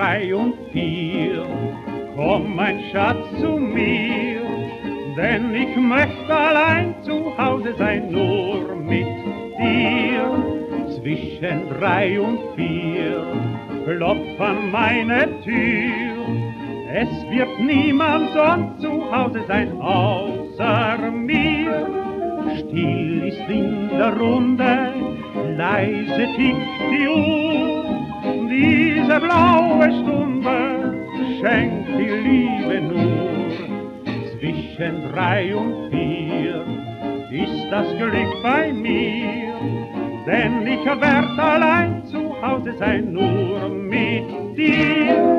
3 und 4. Komm, mein Schatz, zu mir, denn ich möchte allein zu Hause sein, nur mit dir. Zwischen 3 und 4 klopft an meine Tür. Es wird niemand sonst zu Hause sein, außer mir. Still ist in der Runde, leise tickt die Uhr. Diese blaue Stunde schenkt die Liebe nur. Zwischen 3 und 4 ist das Glück bei mir, denn ich werd allein zu Hause sein, nur mit dir.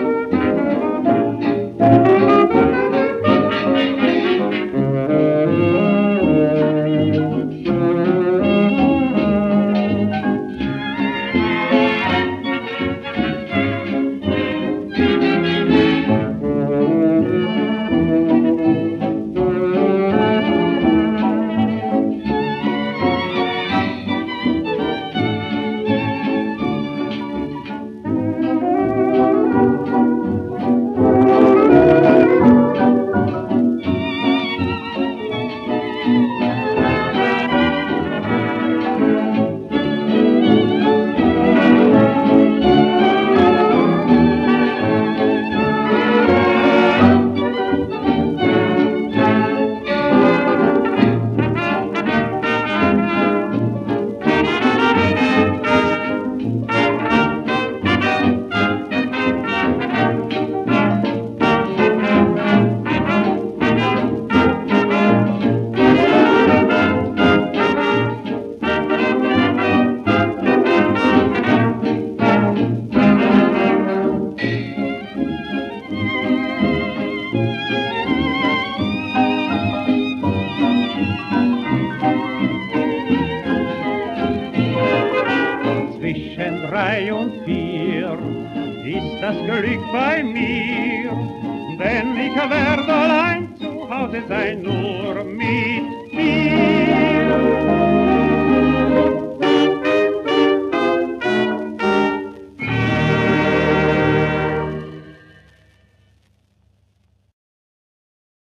Zwischen 3 und 4 ist das Glück bei mir, denn ich werd allein zu Hause sein, nur mit